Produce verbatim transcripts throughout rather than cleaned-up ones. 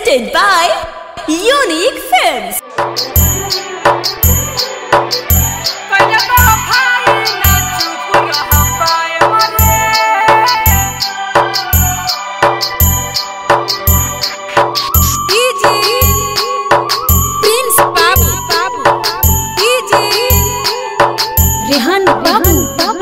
Presented by Unique Films. Rehan बाबू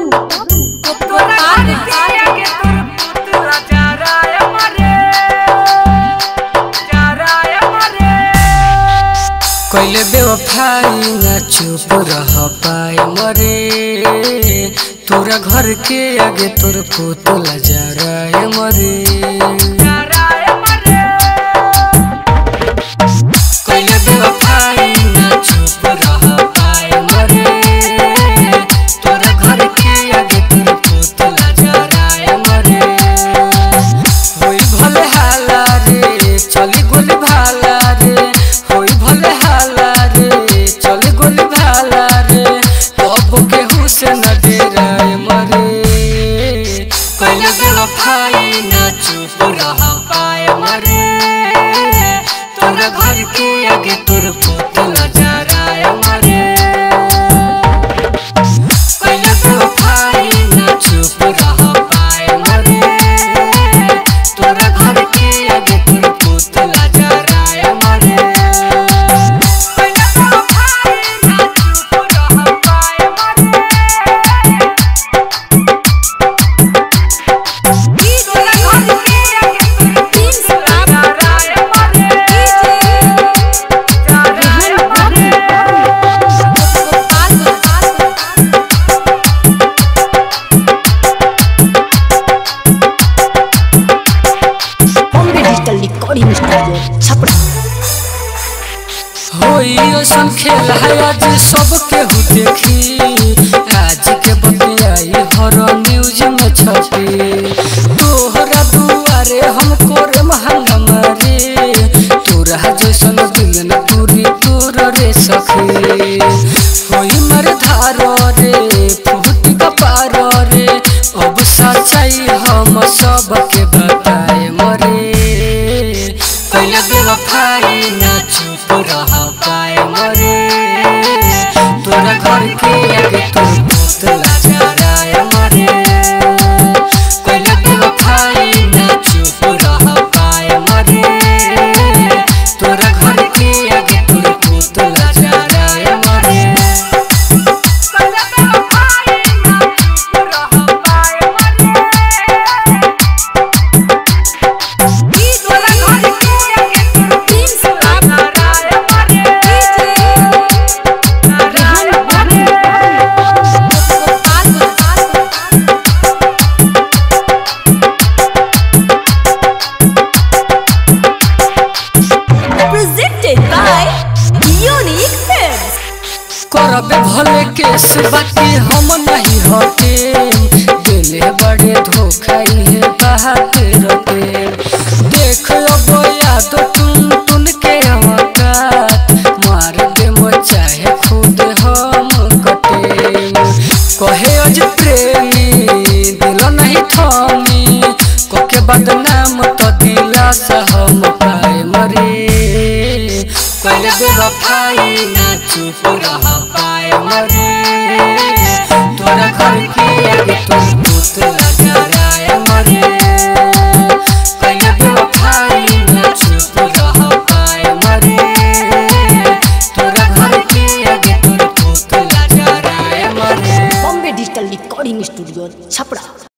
कोइले बेवफाई ना चुप रह पाए मरे तोरा घर के आगे तोर पुतला जा रहा मरे कोइले बेवफाई ना चुप रह पाए मरे तोरा घर के आगे तोर पुतला जा रहा मरे होई भले हाला रे चली गोली भाला रे होई भले हाला रे चली गोली भाला रे तब केहू से न डराए मरे कोइले बेवफाई ना चुप रह पाए मरे तोरा घर के आगे तोर पुतला जा रहा मरे कोइले बेवफाई ना चुप रह पाए मरे तोरा घर के आगे तोर पुतला जा रहा मरे होई ओसन खेल है आज सब केहू देखी आज के बतियाई हर न्यूज में छपी तोहरा दुआरे हमको रे महंगा मारे तोरा जैसन दिल न पूरी तोर रे सखी होई मर धार रे फुटी का पार रे अब सच्चाई हम सब के बताए मरे कोइले बेवफाई ना चुप रह पाए मरे तोरा घर के आगे तोर पुतला जा रहा मरे कोइले बेवफाई ना चुप रह पाए मरे तोरा घर के आगे तोर पुतला जा रहा मरे करबे भले केस बाकी हम नहीं हटे दिले बड़े धोखाई है बात रटे देख अब याद टुन टुन के औकात मार दे मो चाहे खुद हम कटे कहे अज प्रेमी दिल नहीं थमी कोके बदनाम तो दिला से हम पाए मरे कोइले बेवफाई ना चुप रह पाए मरे तोरा घर के आगे तोर पुतला जा रहा मरे कोइले बेवफाई ना चुप रह पाए मरे तोरा घर के आगे तोर पुतला जा रहा मरे Bombay digital recording studio Chhapra.